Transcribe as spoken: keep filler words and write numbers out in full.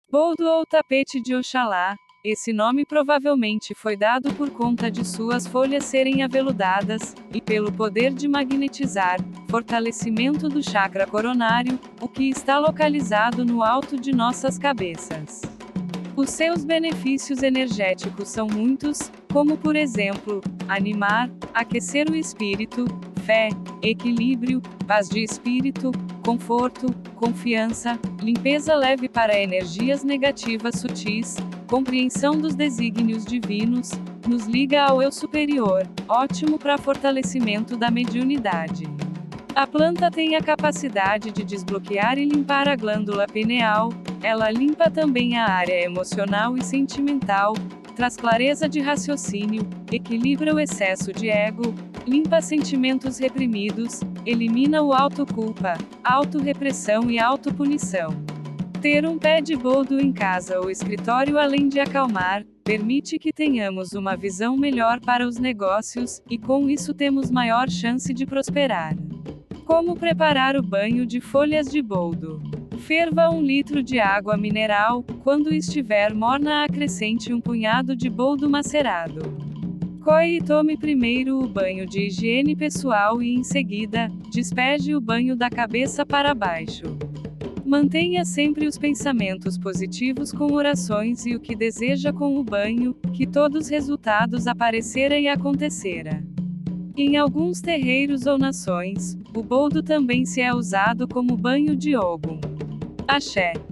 Boldo ou tapete de Oxalá. Esse nome provavelmente foi dado por conta de suas folhas serem aveludadas, e pelo poder de magnetizar, fortalecimento do chakra coronário, o que está localizado no alto de nossas cabeças. Os seus benefícios energéticos são muitos, como por exemplo, animar, aquecer o espírito, fé, equilíbrio, paz de espírito, conforto, confiança, limpeza leve para energias negativas sutis, compreensão dos desígnios divinos, nos liga ao eu superior, ótimo para fortalecimento da mediunidade. A planta tem a capacidade de desbloquear e limpar a glândula pineal, ela limpa também a área emocional e sentimental, traz clareza de raciocínio, equilibra o excesso de ego, limpa sentimentos reprimidos, elimina o auto-culpa, auto-repressão e auto-punição. Ter um pé de boldo em casa ou escritório, além de acalmar, permite que tenhamos uma visão melhor para os negócios, e com isso temos maior chance de prosperar. Como preparar o banho de folhas de boldo? Ferva um litro de água mineral, quando estiver morna acrescente um punhado de boldo macerado. Coe e tome primeiro o banho de higiene pessoal e em seguida, despeje o banho da cabeça para baixo. Mantenha sempre os pensamentos positivos com orações e o que deseja com o banho, que todos os resultados aparecerá e acontecerá. Em alguns terreiros ou nações, o boldo também se é usado como banho de Ogum. Axé.